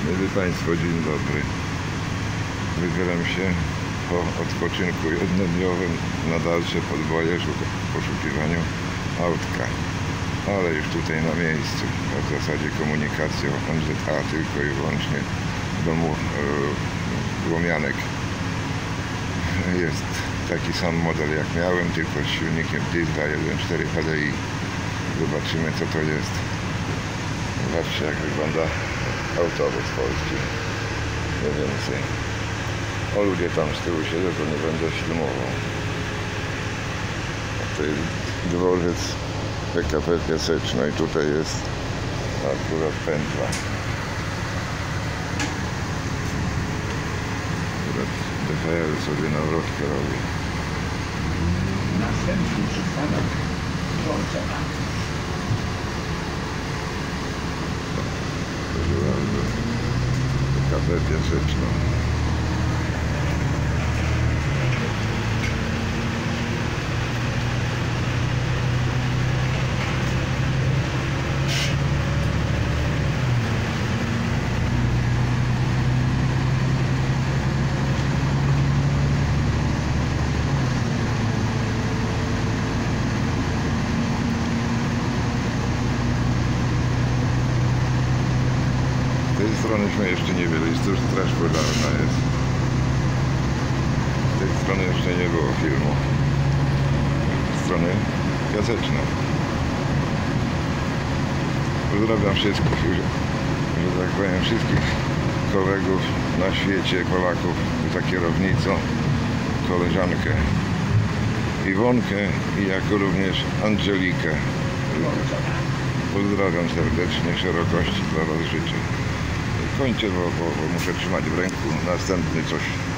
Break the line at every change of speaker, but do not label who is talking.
Drodzy Państwo, dzień dobry. Wybieram się po odpoczynku jednodniowym na dalsze podboje w poszukiwaniu autka. Ale już tutaj na miejscu, a w zasadzie komunikacją MZA tylko i wyłącznie domu Łomianek. Jest taki sam model jak miałem, tylko z silnikiem diesla 1.4 HDI. Zobaczymy, co to jest. Zobaczcie, jak wygląda autobus polski. Nie więcej. O, ludzie tam z tyłu siedzą, to nie będę filmował. To jest dworzec PKP Piaseczno i tutaj jest akurat pętla. Akurat DHL sobie nawrotkę robi.
Następny przystanek Dworcena.
Proszę bardzo. PKP Piaseczno. Z tej stronyśmy jeszcze nie byli, tu straż pożarna jest. Z tej strony jeszcze nie było filmu. Z strony Piaseczna. Pozdrawiam wszystkich, że tak powiem, wszystkich kolegów na świecie, Polaków za kierownicą, koleżankę Iwonkę i jak również Angelikę. Pozdrawiam serdecznie, szerokości dla Was życzę. Kończę, bo muszę trzymać w ręku następny coś.